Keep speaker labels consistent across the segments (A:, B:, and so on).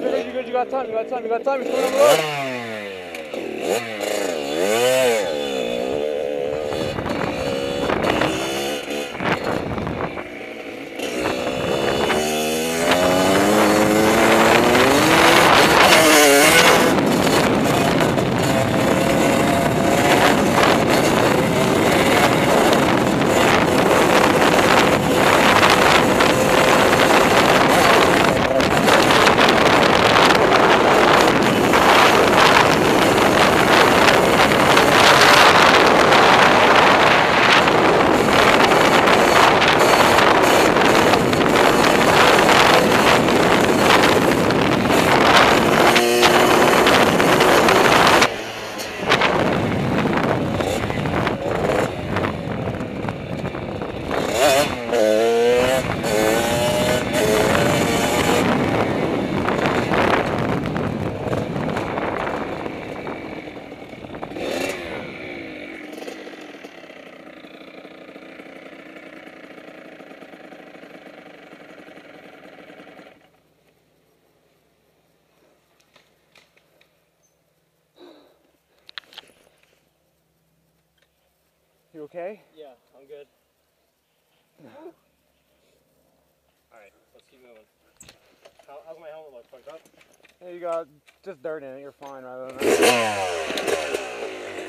A: You're good. You got time. He's coming on the road. You okay?
B: Yeah, I'm good. Alright, let's keep moving. How's my helmet look? Fucked up?
A: Yeah, you got just dirt in it. You're fine rather than that.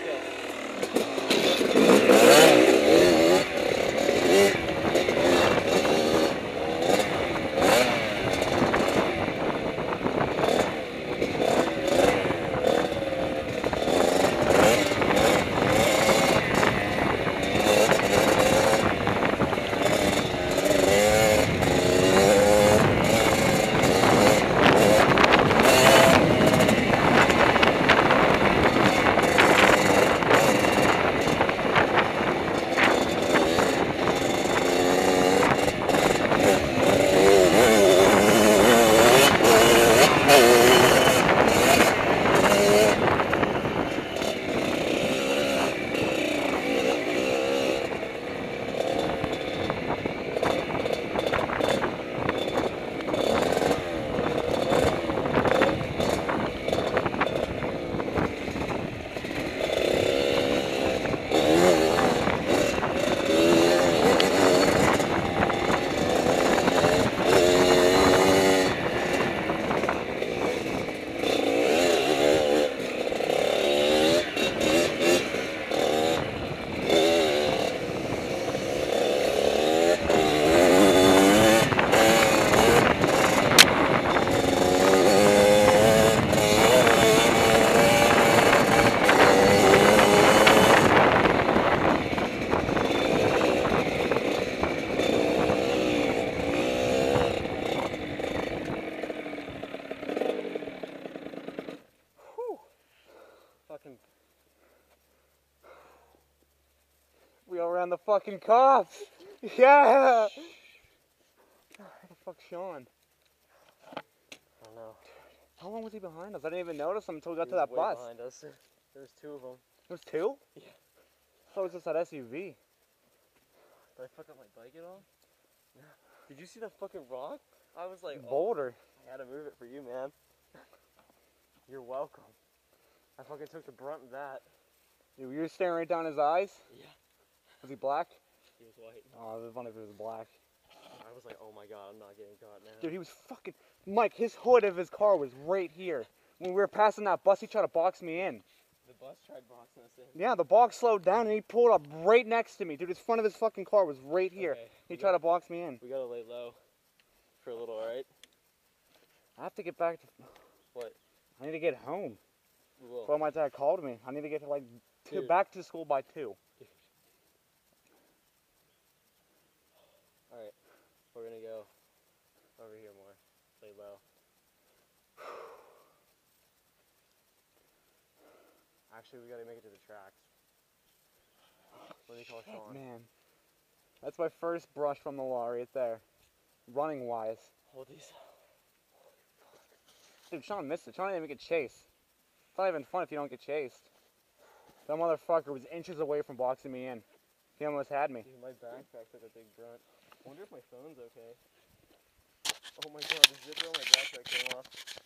B: Fucking.
A: We all ran the fucking cops. Yeah. Where the fuck's Sean?
B: I don't know.
A: How long was he behind us? I didn't even notice him until we got
B: He
A: to
B: was
A: that
B: way
A: bus.
B: behind us. There was two of them.
A: There was two?
B: Yeah.
A: I thought it was just that SUV.
B: Did I fuck up my bike at all? Did you see that fucking rock? I was like,
A: Boulder.
B: I had to move it for you, man. You're welcome. I fucking took the brunt of that.
A: Dude, you were staring right down his eyes?
B: Yeah.
A: Was he black?
B: He was white.
A: Oh, it was funny if he was black.
B: I was like, oh my god, I'm not getting caught now.
A: Dude, he was fucking... Mike, his hood of his car was right here. When we were passing that bus, he tried to box me in.
B: The bus tried boxing us in.
A: Yeah, the box slowed down and he pulled up right next to me. Dude, his front of his fucking car was right here.
B: Okay,
A: He tried to box me in.
B: We gotta lay low for a little, alright?
A: I have to get back to...
B: What?
A: I need to get home.
B: We will.
A: Well, my dad called me. I need to get to, like,
B: Dude.
A: back to school by 2.
B: Alright, we're gonna go over here more. Lay low. Actually, we gotta make it to the tracks. Let me call Sean.
A: Man, that's my first brush from the law right there. Running wise.
B: Hold these.
A: Dude, Sean missed it. Sean didn't even get chased. It's not even fun if you don't get chased. That motherfucker was inches away from boxing me in. He almost had me.
B: Dude, my backpack took a big brunt. I wonder if my phone's okay. Oh my god, the zipper on my backpack came off.